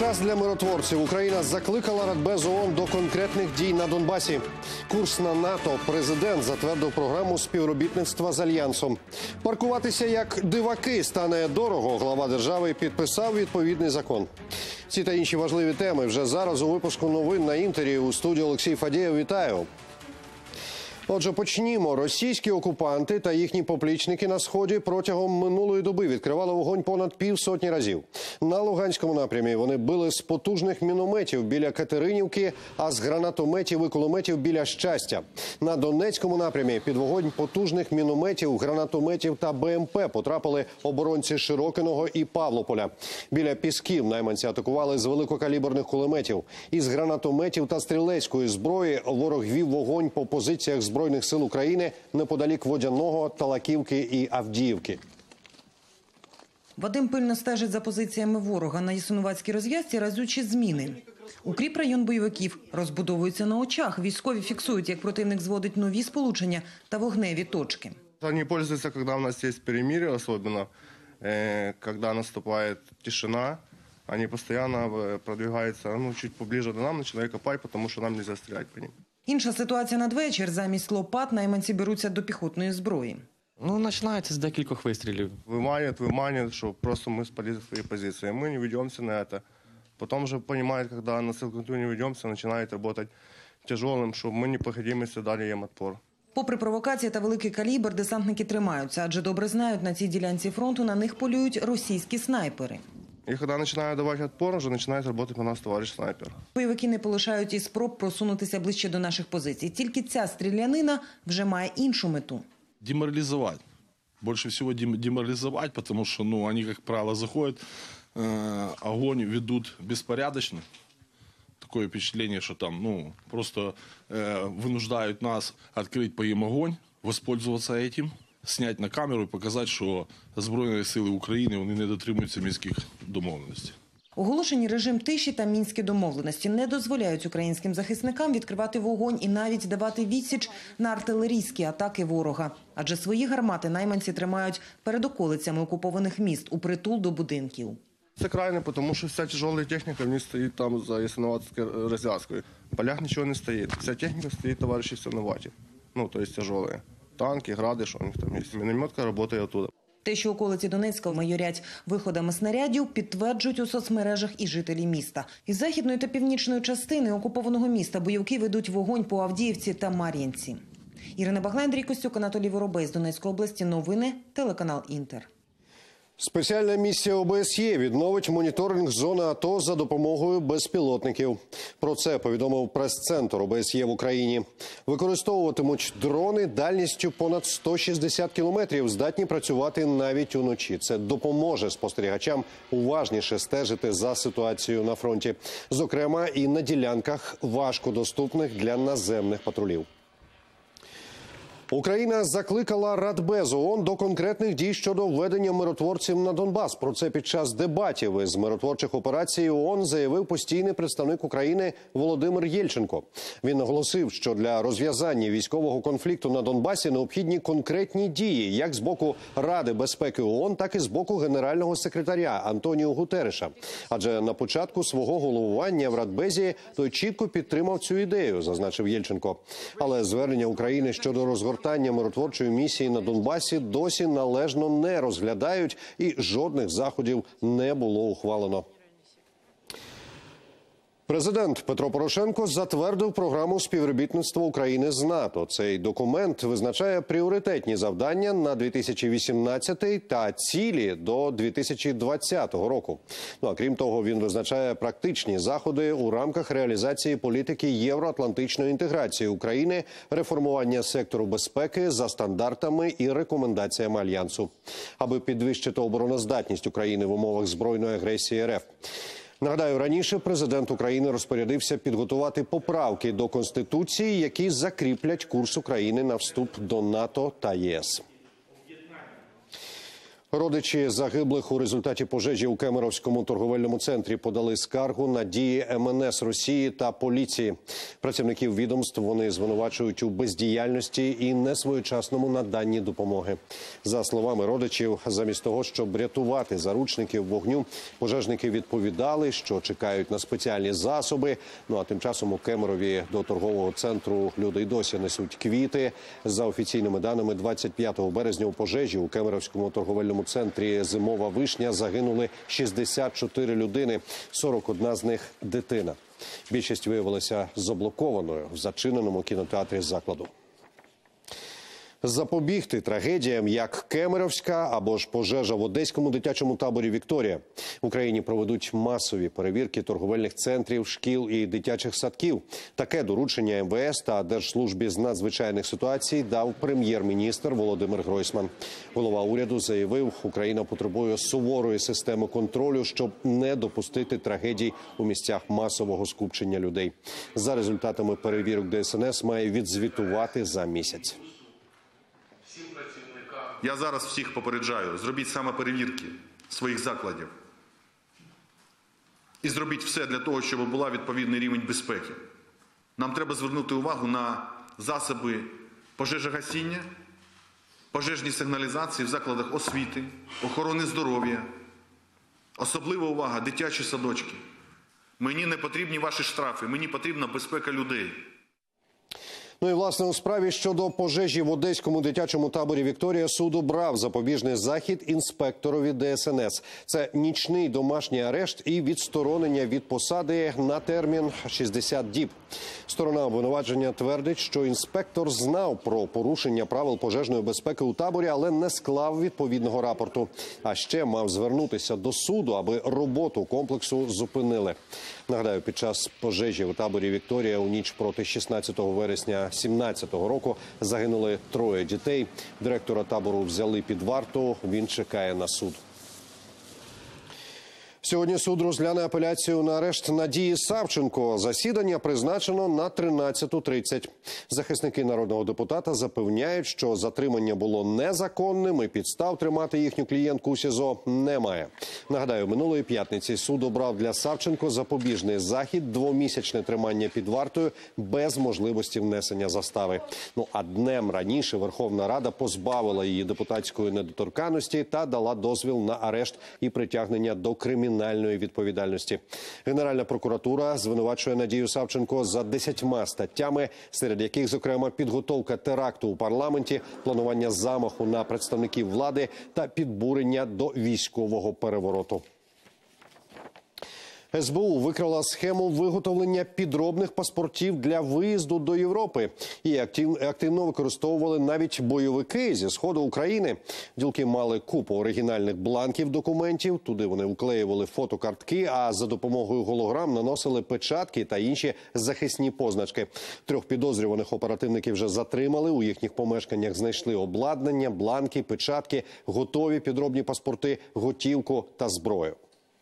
Час для миротворців. Україна закликала Радбез ООН до конкретних дій на Донбасі. Курс на НАТО. Президент затвердив програму співробітництва з Альянсом. Паркуватися як диваки стане дорого. Глава держави підписав відповідний закон. Ці та інші важливі теми вже зараз у випуску новин на Інтері. У студії Олексій Фадєєв. Вітаю. Отже, почнімо. Російські окупанти та їхні поплічники на Сході протягом минулої доби відкривали вогонь понад півсотні разів. На Луганському напрямі вони били з потужних мінометів біля Катеринівки, а з гранатометів і кулеметів біля Щастя. На Донецькому напрямі під вогонь потужних мінометів, гранатометів та БМП потрапили оборонці Широкиного і Павлополя. Біля Пісків найманці атакували з великокаліберних кулеметів. Із гранатометів та стрілецької зброї ворог вів вогонь по позиціях Збройних сил України неподалік Водяного, Талаківки і Авдіївки. Вадим пильно стежить за позиціями ворога. На Ясинуватській розв'язці разючі зміни. Укріпрайон бойовиків розбудовується на очах. Військові фіксують, як противник зводить нові сполучення та вогневі точки. Они пользуются, когда у нас есть перемирие, особенно когда наступает тишина. Они постоянно продвигаются чуть поближе до нам, начинают копать, потому что нам нельзя стрелять по ним. Інша ситуація надвечір. Замість лопат найманці беруться до піхотної зброї. Починається з декількох вистрілів. Выманивают, что просто мы спали свои позиции. Мы не ведемся на это. Потом же понимают, когда на силкоту не ведемся, начинают работать тяжелым, чтобы мы необходимости дали им отпор. Попри провокації та великий калібр, десантники тримаються, адже добре знають, на цій ділянці фронту на них полюють російські снайпери. И когда начинают давать отпор, уже начинает работать по нас товарищ снайпер. Бойовики не полишають і спроб просунутися ближче до наших позицій. Тільки ця стрілянина вже має іншу мету. Деморализовать. Больше всего деморализовать, потому что, они, как правило, заходят, огонь ведут беспорядочно. Такое впечатление, что там, просто вынуждают нас открыть по им огонь, воспользоваться этим, снять на камеру і показати, що Збройні сили України вони не дотримуються мінських домовленостей. Оголошені режим тиші та мінські домовленості не дозволяють українським захисникам відкривати вогонь і навіть давати відсіч на артилерійські атаки ворога. Адже свої гармати найманці тримають перед околицями окупованих міст, у притул до будинків. Це крайне, тому що вся тяжела техніка в ній стоїть там за Ясиноватською розв'язкою. В полях нічого не стоїть. Вся техніка стоїть, товариші, все на ваті. Тобто тяжелые. Танки, гради, що у них там є. Мінометка працює оттуда. Те, що околиці Донецька майорять виходами снарядів, підтверджують у соцмережах і жителі міста. Із західної та північної частини окупованого міста бойовики ведуть вогонь по Авдіївці та Мар'їнці. Ірина Баглай, Андрій Костюк, Анатолій Воробей з Донецької області. Новини, телеканал Інтер. Спеціальна місія ОБСЄ відновить моніторинг зони АТО за допомогою безпілотників. Про це повідомив прес-центр ОБСЄ в Україні. Використовуватимуть дрони дальністю понад 160 кілометрів, здатні працювати навіть уночі. Це допоможе спостерігачам уважніше стежити за ситуацією на фронті. Зокрема, і на ділянках важкодоступних для наземних патрулів. Україна закликала Радбез ООН до конкретних дій щодо введення миротворців на Донбас. Про це під час дебатів із миротворчих операцій ООН заявив постійний представник України Володимир Єльченко. Він наголосив, що для розв'язання військового конфлікту на Донбасі необхідні конкретні дії як з боку Ради безпеки ООН, так і з боку генерального секретаря Антоніо Гутерреша. Адже на початку свого головування в Радбезі той чітко підтримав цю ідею, зазначив Єльченко. Але звернення України щодо розгортання миротворчої місії на Донбасі досі належно не розглядають і жодних заходів не було ухвалено. Президент Петро Порошенко затвердив програму співробітництва України з НАТО. Цей документ визначає пріоритетні завдання на 2018 та цілі до 2020 року. А крім того, він визначає практичні заходи у рамках реалізації політики євроатлантичної інтеграції України, реформування сектору безпеки за стандартами і рекомендаціями Альянсу, аби підвищити обороноздатність України в умовах збройної агресії РФ. Нагадаю, раніше президент України розпорядився підготувати поправки до Конституції, які закріплять курс України на вступ до НАТО та ЄС. Родичі загиблих у результаті пожежі у Кемеровському торговельному центрі подали скаргу на дії МНС Росії та поліції. Працівників відомств вони звинувачують у бездіяльності і несвоєчасному наданні допомоги. За словами родичів, замість того, щоб рятувати заручників вогню, пожежники відповідали, що чекають на спеціальні засоби. Ну а тим часом у Кемерові до торгового центру люди й досі несуть квіти. За офіційними даними, 25 березня у пожежі у Кемеровському торговельному центрі «Зимова вишня» загинули 64 людини, 41 з них – дитина. Більшість виявилася заблокованою в зачиненому кінотеатрі закладу. Запобігти трагедіям, як Кемеровська або ж пожежа в одеському дитячому таборі «Вікторія». В Україні проведуть масові перевірки торговельних центрів, шкіл і дитячих садків. Таке доручення МВС та Держслужбі з надзвичайних ситуацій дав прем'єр-міністр Володимир Гройсман. Голова уряду заявив, Україна потребує суворої системи контролю, щоб не допустити трагедій у місцях масового скупчення людей. За результатами перевірок ДСНС має відзвітувати за місяць. Я зараз всіх попереджаю, зробіть саме перевірки своїх закладів. І зробіть все для того, щоб був відповідний рівень безпеки. Нам треба звернути увагу на засоби пожежогасіння, пожежні сигналізації в закладах освіти, охорони здоров'я. Особлива увага – дитячі садочки. Мені не потрібні ваші штрафи, мені потрібна безпека людей. Ну і, власне, у справі щодо пожежі в одеському дитячому таборі «Вікторія» суд обрав запобіжний захід інспекторові ДСНС. Це нічний домашній арешт і відсторонення від посади на термін 60 діб. Сторона обвинувачення твердить, що інспектор знав про порушення правил пожежної безпеки у таборі, але не склав відповідного рапорту. А ще мав звернутися до суду, аби роботу комплексу зупинили. Нагадаю, під час пожежі у таборі «Вікторія» у ніч проти 16 вересня 2017 року загинули 3 дітей. Директора табору взяли під варту, він чекає на суд. Сьогодні суд розгляне апеляцію на арешт Надії Савченко. Засідання призначено на 13:30. Захисники народного депутата запевняють, що затримання було незаконним і підстав тримати їхню клієнтку у СІЗО немає. Нагадаю, минулої п'ятниці суд обрав для Савченко запобіжний захід – 2-місячне тримання під вартою без можливості внесення застави. Ну а днем раніше Верховна Рада позбавила її депутатської недоторканності та дала дозвіл на арешт і притягнення до кримінальної відповідальності. Генеральна прокуратура звинувачує Надію Савченко за 10 статтями, серед яких, зокрема, підготовка теракту у парламенті, планування замаху на представників влади та підбурення до військового перевороту. СБУ викрила схему виготовлення підробних паспортів для виїзду до Європи. Її активно використовували навіть бойовики зі сходу України. Ділки мали купу оригінальних бланків документів, туди вони вклеювали фотокартки, а за допомогою голограм наносили печатки та інші захисні позначки. 3 підозрюваних оперативники вже затримали, у їхніх помешканнях знайшли обладнання, бланки, печатки, готові підробні паспорти, готівку та зброю.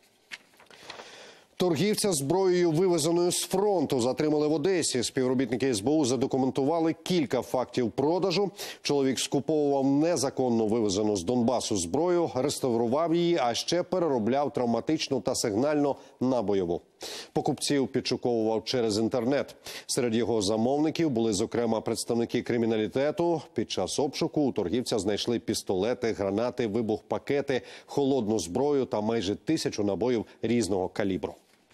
Торгівця зброєю, вивезеною з фронту, затримали в Одесі. Співробітники СБУ задокументували кілька фактів продажу. Чоловік скуповував незаконно вивезену з Донбасу зброю, реставрував її, а ще переробляв травматичну та сигнальну на бойову. Покупців підшуковував через інтернет. Серед його замовників були, зокрема, представники криміналітету. Під час обшуку у торгівця знайшли пістолети, гранати, вибухпакети, холодну зброю та майже 1000 набоїв різного калібру.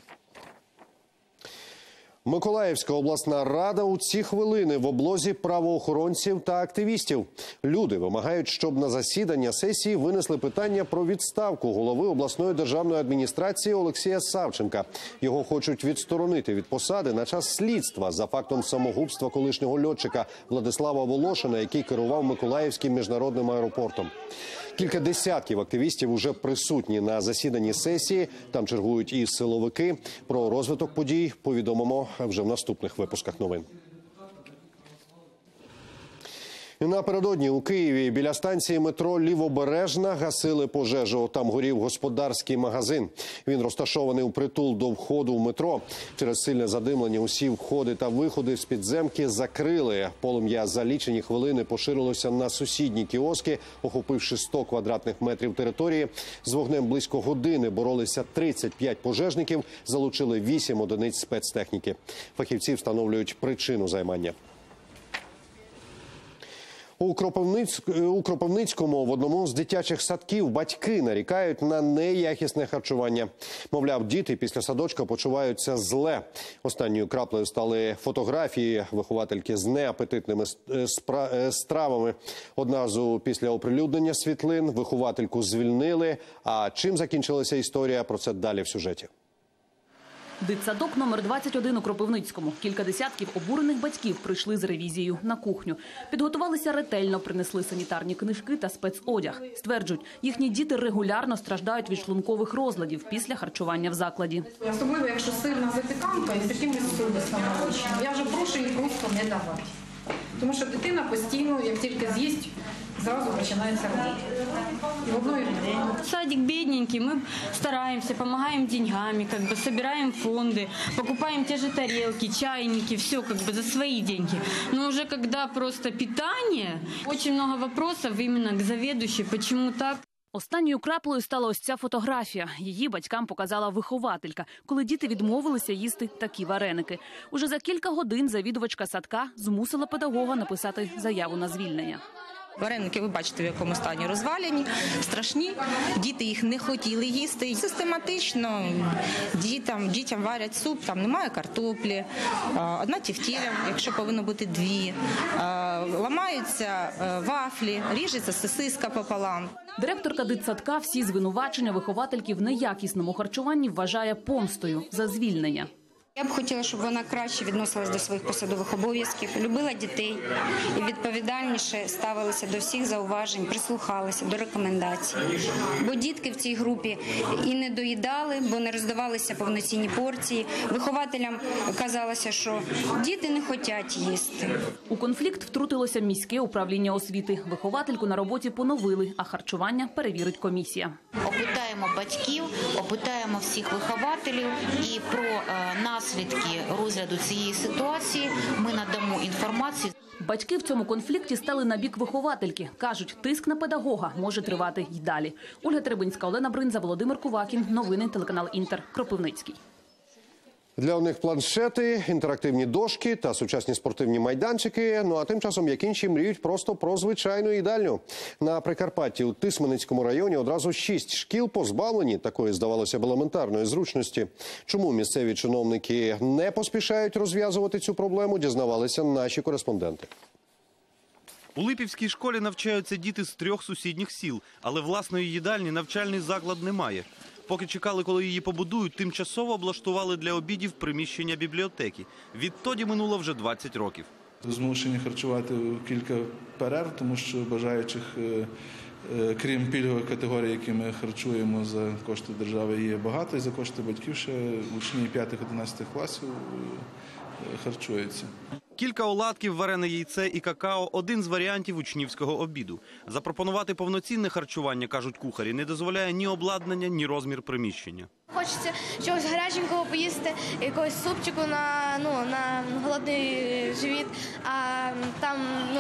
Миколаївська обласна рада у ці хвилини в облозі правоохоронців та активістів. Люди вимагають, щоб на засідання сесії винесли питання про відставку голови обласної державної адміністрації Олексія Савченка. Його хочуть відсторонити від посади на час слідства за фактом самогубства колишнього льотчика Владислава Волошина, який керував Миколаївським міжнародним аеропортом. Кілька десятків активістів уже присутні на засіданні сесії. Там чергують і силовики. Про розвиток подій повідомимо вже в наступних випусках новин. І напередодні у Києві біля станції метро «Лівобережна» гасили пожежу. Там горів господарський магазин. Він розташований впритул до входу в метро. Через сильне задимлення усі входи та виходи з підземки закрили. Полум'я за лічені хвилини поширилося на сусідні кіоски, охопивши 100 квадратних метрів території. З вогнем близько години боролися 35 пожежників, залучили 8 одиниць спецтехніки. Фахівці встановлюють причину займання. У Кропивницькому в одному з дитячих садків батьки нарікають на неякісне харчування. Мовляв, діти після садочка почуваються зле. Останньою краплею стали фотографії виховательки з неапетитними стравами. Одразу після оприлюднення світлин виховательку звільнили. А чим закінчилася історія, про це далі в сюжеті. Дитсадок номер 21 у Кропивницькому. Кілька десятків обурених батьків прийшли з ревізією на кухню. Підготувалися ретельно, принесли санітарні книжки та спецодяг. Стверджують, їхні діти регулярно страждають від шлункових розладів після харчування в закладі. Особливо, якщо сирна запіканка із якимось соусом молочним. Я вже прошу їх просто не давати. Тому що дитина постійно, як тільки з'їсть, зразу починається робота. І в одно, і в друге. Садик бедненький, мы стараемся, помогаем деньгами, собираем фонды, покупаем те же тарелки, чайники, все за свои деньги. Но уже когда просто питание, очень много вопросов именно к заведующей, почему так. Останньою краплею стала ось ця фотографія. Її батькам показала вихователька, коли діти відмовилися їсти такі вареники. Уже за кілька годин завідувачка садка змусила педагога написати заяву на звільнення. Вареники, ви бачите, в якому стані розвалені, страшні, діти їх не хотіли їсти. І систематично дітям варять суп, там немає картоплі, одна тефтеля, якщо повинно бути дві, ламаються вафлі, ріжеться сосиска пополам. Директорка дитсадка всі звинувачення виховательки в неякісному харчуванні вважає помстою за звільнення. Я б хотіла, щоб вона краще відносилась до своїх посадових обов'язків, любила дітей і відповідальніше ставилася до всіх зауважень, прислухалася до рекомендацій. Бо дітки в цій групі і не доїдали, бо не роздавалися повноцінні порції. Вихователям казалося, що діти не хочуть їсти. У конфлікт втрутилося міське управління освіти. Виховательку на роботі поновили, а харчування перевірить комісія. Опитаємо батьків, опитаємо всіх вихователів і про наслідки розгляду цієї ситуації ми надамо інформацію. Батьки в цьому конфлікті стали на бік виховательки. Кажуть, тиск на педагога може тривати й далі. Ольга Теребинська, Олена Бринза, Володимир Кувакін. Новини, телеканал Інтер. Кропивницький. Для одних планшети, інтерактивні дошки та сучасні спортивні майданчики. Ну а тим часом, як інші, мріють просто про звичайну їдальню. На Прикарпатті у Тисменицькому районі одразу 6 шкіл позбавлені такої, здавалося б, елементарної зручності. Чому місцеві чиновники не поспішають розв'язувати цю проблему, дізнавалися наші кореспонденти. У Липівській школі навчаються діти з 3 сусідніх сіл, але власної їдальні навчальний заклад не має. Поки чекали, коли її побудують, тимчасово облаштували для обідів приміщення бібліотеки. Відтоді минуло вже 20 років. Змушені харчувати кілька перерв, тому що бажаючих, крім пільгових категорій, які ми харчуємо за кошти держави, є багато. І за кошти батьків ще учні 5-11 класів харчуються. Кілька оладків, варене яйце і какао – один з варіантів учнівського обіду. Запропонувати повноцінне харчування, кажуть кухарі, не дозволяє ні обладнання, ні розмір приміщення. Хочеться чогось гаряченького поїсти, якогось супчику на голодний живіт, а там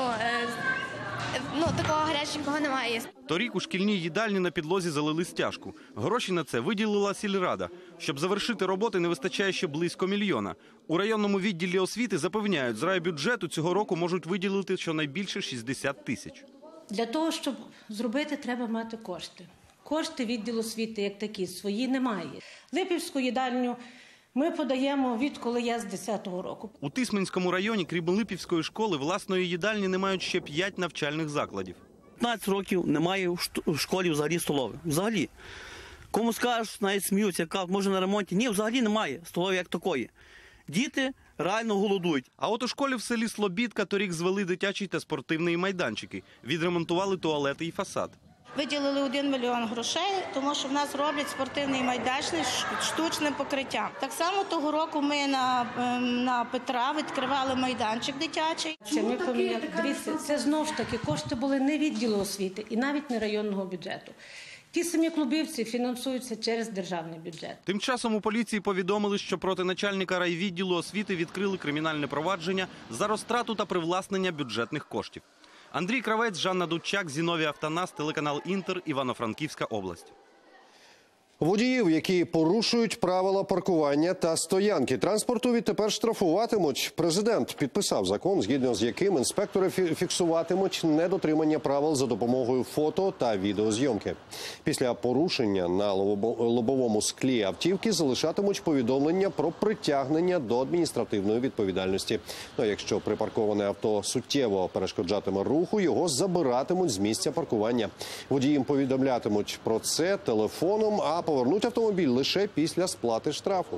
такого гаряченького немає. Торік у шкільній їдальні на підлозі залили стяжку. Гроші на це виділила сільрада. Щоб завершити роботи, не вистачає ще близько 1 мільйона. У районному відділі освіти запевняють, з райбюджету цього року можуть виділити щонайбільше 60 тисяч. Для того, щоб зробити, треба мати кошти. Кошти відділу освіти, як такі, свої немає. Липівську їдальню ми подаємо відколи я з 10-го року. У Тисменському районі, крім Липівської школи, власної їдальні не мають ще 5 навчальних закладів. 15 років немає в школі взагалі столової. Взагалі. Кому скажеш, навіть сміються, кажуть, може на ремонті. Ні, взагалі немає столової як такої. Діти реально голодують. А от у школі в селі Слобідка торік звели дитячий та спортивний майданчики. Відремонтували туалети і фасад. Виділили 1 мільйон грошей, тому що в нас роблять спортивний майданчик з штучним покриттям. Так само того року ми на Петра відкривали майданчик дитячий. Дивіться, це знову ж таки кошти були не відділу освіти і навіть не районного бюджету. Ті самі клубівці фінансуються через державний бюджет. Тим часом у поліції повідомили, що проти начальника райвідділу освіти відкрили кримінальне провадження за розтрату та привласнення бюджетних коштів. Андрій Кравець, Жанна Дудчак, Зіновій Автонас, телеканал «Інтер», Івано-Франківська область. Водіїв, які порушують правила паркування та стоянки транспорту, відтепер штрафуватимуть. Президент підписав закон, згідно з яким інспектори фіксуватимуть недотримання правил за допомогою фото та відеозйомки. Після порушення на лобовому склі автівки залишатимуть повідомлення про притягнення до адміністративної відповідальності. Ну, якщо припарковане авто суттєво перешкоджатиме руху, його забиратимуть з місця паркування. Водіїм повідомлятимуть про це телефоном, а повернуть автомобіль лише після сплати штрафу.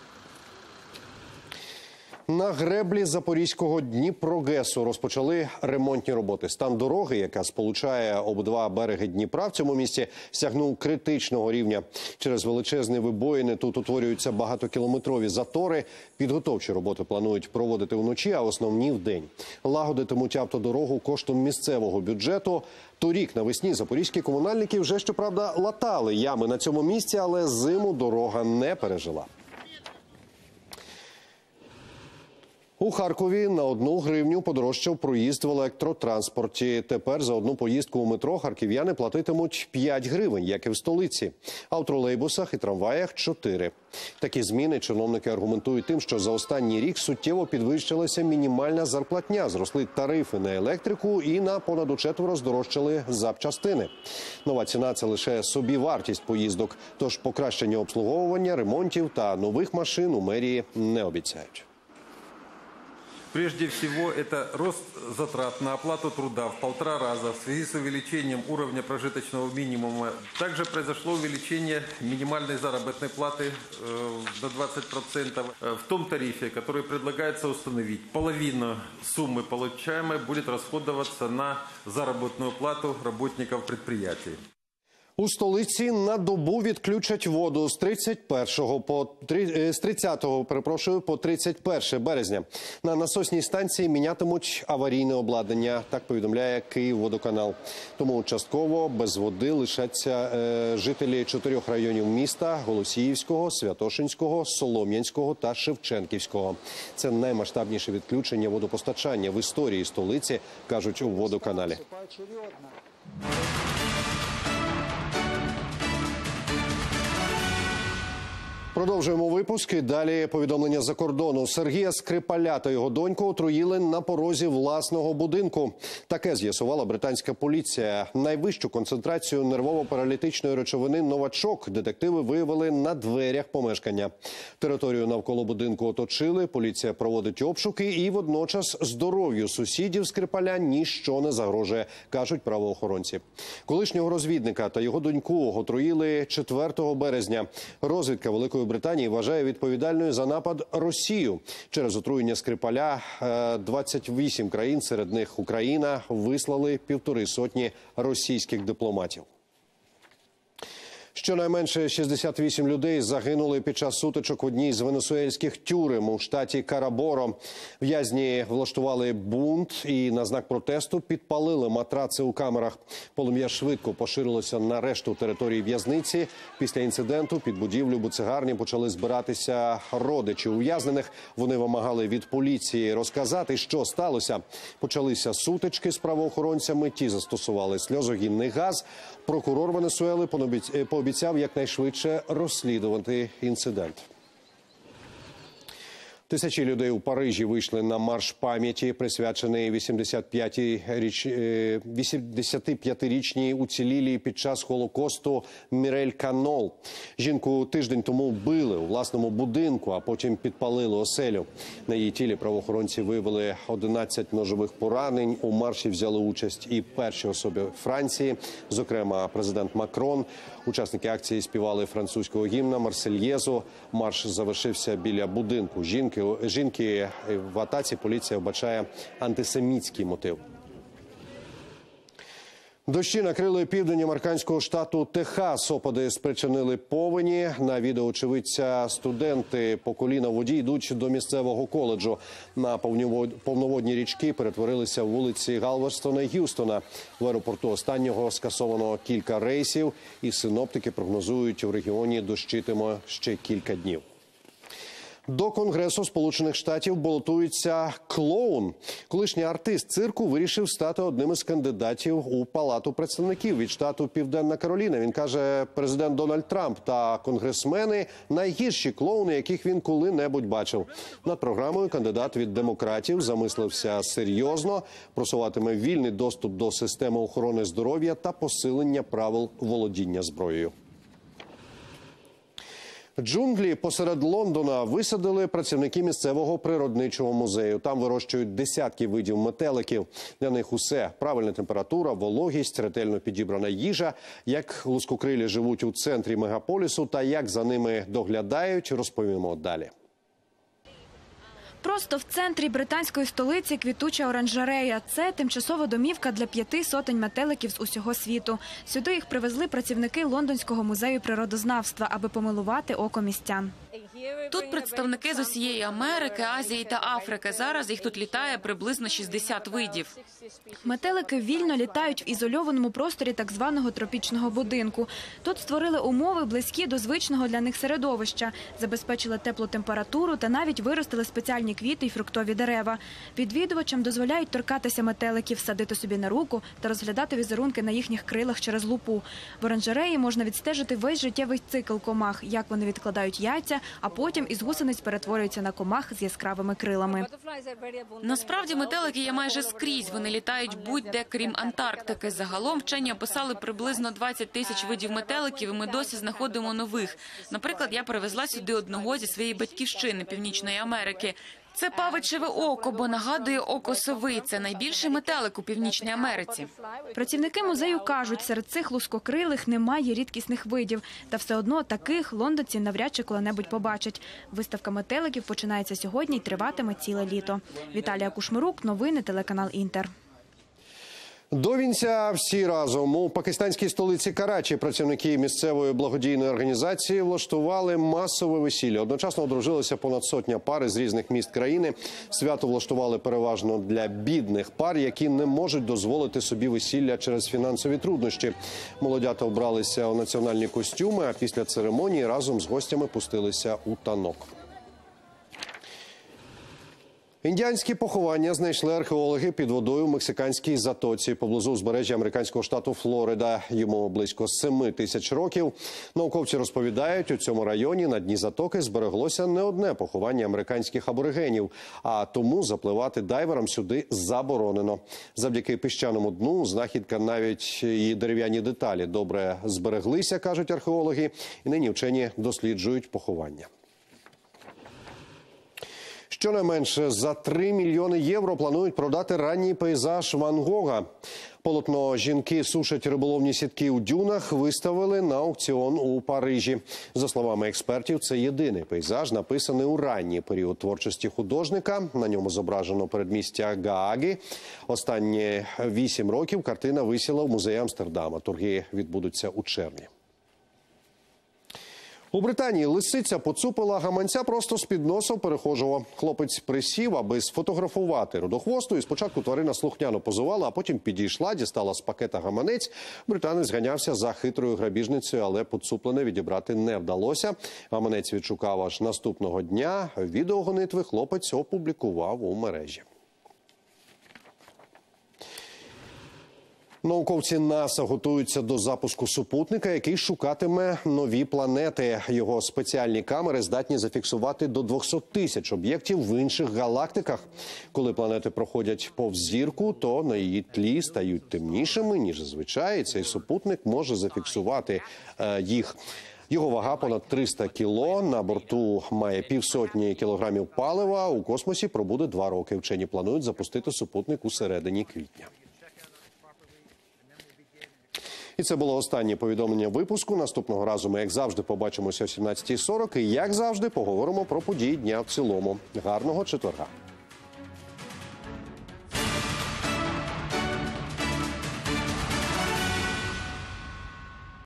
На греблі Запорізького Дніпрогесу розпочали ремонтні роботи. Стан дороги, яка сполучає обидва береги Дніпра, в цьому місці сягнув критичного рівня. Через величезні вибоїни тут утворюються багатокілометрові затори. Підготовчі роботи планують проводити вночі, а основні – вдень. Лагодитимуть автодорогу коштом місцевого бюджету. Торік навесні запорізькі комунальники вже, щоправда, латали ями на цьому місці, але зиму дорога не пережила. У Харкові на 1 гривню подорожчав проїзд в електротранспорті. Тепер за одну поїздку у метро харків'яни платитимуть 5 гривень, як і в столиці. А в тролейбусах і трамваях – 4. Такі зміни чиновники аргументують тим, що за останній рік суттєво підвищилася мінімальна зарплатня, зросли тарифи на електрику і на понад у 4 здорожчали запчастини. Нова ціна – це лише собівартість поїздок, тож покращення обслуговування, ремонтів та нових машин у мерії не обіцяють. Прежде всего, это рост затрат на оплату труда в 1,5 раза в связи с увеличением уровня прожиточного минимума. Также произошло увеличение минимальной заработной платы до 20%. В том тарифе, который предлагается установить, половина суммы получаемой будет расходоваться на заработную плату работников предприятий. У столиці на добу відключать воду з 30 по 31 березня. На насосній станції мінятимуть аварійне обладнання, так повідомляє Київводоканал. Тому частково без води лишаться жителі 4 районів міста – Голосіївського, Святошинського, Солом'янського та Шевченківського. Це наймасштабніше відключення водопостачання в історії столиці, кажуть у водоканалі. Продовжуємо випуск. І далі повідомлення за кордону. Сергія Скрипаля та його доньку отруїли на порозі власного будинку. Таке з'ясувала британська поліція. Найвищу концентрацію нервово-паралітичної речовини «Новачок» детективи виявили на дверях помешкання. Територію навколо будинку оточили, поліція проводить обшуки і водночас здоров'ю сусідів Скрипаля ніщо не загрожує, кажуть правоохоронці. Колишнього розвідника та його доньку отруїли 4 березня. Розвідка Великої Британії вважає відповідальною за напад Росію. Через отруєння Скрипаля 28 країн, серед них Україна, вислали 150 російських дипломатів. Щонайменше 68 людей загинули під час сутичок в одній з венесуельських тюрем у штаті Караборо. В'язні влаштували бунт і на знак протесту підпалили матраци у камерах. Полум'я швидко поширилося на решту території в'язниці. Після інциденту під будівлю буцегарні почали збиратися родичі ув'язнених. Вони вимагали від поліції розказати, що сталося. Почалися сутички з правоохоронцями, ті застосували сльозогінний газ. Прокурор Венесуели пообіцяв якнайшвидше розслідувати інцидент. Тисячі людей у Парижі вийшли на марш пам'яті, присвячений 85-річній уцілілій під час Холокосту Мірель Канол. Жінку тиждень тому вбили у власному будинку, а потім підпалили оселю. На її тілі правоохоронці виявили 11 ножових поранень. У марші взяли участь і перші особи Франції, зокрема президент Макрон. Учасники акції співали французького гімна «Марсельєзу». Марш завершився біля будинку жінки. В атаці поліція вбачає антисемітський мотив. Дощі накрили південь американського штату Техас. Опади спричинили повені. На відео очевидця студенти по коліна в воді йдуть до місцевого коледжу. На повноводні річки перетворилися вулиці Галвестона і Г'юстона. В аеропорту останнього скасовано кілька рейсів. І синоптики прогнозують, у регіоні дощитиме ще кілька днів. До Конгресу Сполучених Штатів балотується клоун. Колишній артист цирку вирішив стати одним із кандидатів у Палату представників від штату Південна Кароліна. Він каже, президент Дональд Трамп та конгресмени – найгірші клоуни, яких він коли-небудь бачив. Над програмою кандидат від демократів замислився серйозно, просуватиме вільний доступ до системи охорони здоров'я та посилення правил володіння зброєю. Джунглі посеред Лондона висадили працівники місцевого природничого музею. Там вирощують десятки видів метеликів. Для них усе – правильна температура, вологість, ретельно підібрана їжа. Як лускокрилі живуть у центрі мегаполісу та як за ними доглядають, розповімо далі. Просто в центрі британської столиці квітуча оранжерея. Це тимчасова домівка для 5 сотень метеликів з усього світу. Сюди їх привезли працівники Лондонського музею природознавства, аби помилувати око містян. Тут представники з усієї Америки, Азії та Африки. Зараз їх тут літає приблизно 60 видів. Метелики вільно літають в ізольованому просторі так званого тропічного будинку. Тут створили умови, близькі до звичного для них середовища, забезпечили теплу температуру та навіть виростили спеціальні квіти й фруктові дерева. Відвідувачам дозволяють торкатися метеликів, садити собі на руку та розглядати візерунки на їхніх крилах через лупу. В оранжереї можна відстежити весь життєвий цикл комах, як вони відкладають яйця, а потім із гусениць перетворюються на комах з яскравими крилами. Насправді метелики є майже скрізь. Вони літають будь-де, крім Антарктики. Загалом вчені описали приблизно 20 тисяч видів метеликів, і ми досі знаходимо нових. Наприклад, я привезла сюди одного зі своєї батьківщини, Північної Америки. Це павичеве око, бо нагадує око сови. Це найбільший метелик у Північній Америці. Працівники музею кажуть, серед цих лускокрилих немає рідкісних видів. Та все одно таких лондонці навряд чи коли-небудь побачать. Виставка метеликів починається сьогодні і триватиме ціле літо. Віталія Кушмирук, новини, телеканал «Інтер». До вінця всі разом. У пакистанській столиці Карачі працівники місцевої благодійної організації влаштували масове весілля. Одночасно одружилися понад сотня пар із різних міст країни. Свято влаштували переважно для бідних пар, які не можуть дозволити собі весілля через фінансові труднощі. Молодята вбралися у національні костюми, а після церемонії разом з гостями пустилися у танок. Індіанські поховання знайшли археологи під водою в мексиканській затоці поблизу узбережжя американського штату Флорида. Йому близько 7 тисяч років. Науковці розповідають, у цьому районі на дні затоки збереглося не одне поховання американських аборигенів, а тому запливати дайверам сюди заборонено. Завдяки піщаному дну знахідка, навіть її дерев'яні деталі добре збереглися, кажуть археологи, і нині вчені досліджують поховання. Щонайменше за 3 мільйони євро планують продати ранній пейзаж Ван Гога. Полотно «Жінки сушать риболовні сітки у дюнах» виставили на аукціон у Парижі. За словами експертів, це єдиний пейзаж, написаний у ранній період творчості художника. На ньому зображено передмістя Гааги. Останні 8 років картина висіла в музеї Амстердама. Торги відбудуться у червні. У Британії лисиця поцупила гаманця просто з-під носа перехожого. Хлопець присів, аби сфотографувати рудохвосту. І спочатку тварина слухняно позувала, а потім підійшла, дістала з пакета гаманець. Британець ганявся за хитрою грабіжницею, але поцуплене відібрати не вдалося. Гаманець відшукав аж наступного дня. Відео гонитви хлопець опублікував у мережі. Науковці НАСА готуються до запуску супутника, який шукатиме нові планети. Його спеціальні камери здатні зафіксувати до 200 тисяч об'єктів в інших галактиках. Коли планети проходять повз зірку, то на її тлі стають темнішими, ніж зазвичай. Цей супутник може зафіксувати їх. Його вага понад 300 кіло, на борту має півсотні кілограмів палива. У космосі пробуде 2 роки. Вчені планують запустити супутник у середині квітня. І це було останнє повідомлення випуску. Наступного разу ми, як завжди, побачимося о 17:40. І, як завжди, поговоримо про події дня в цілому. Гарного четверга.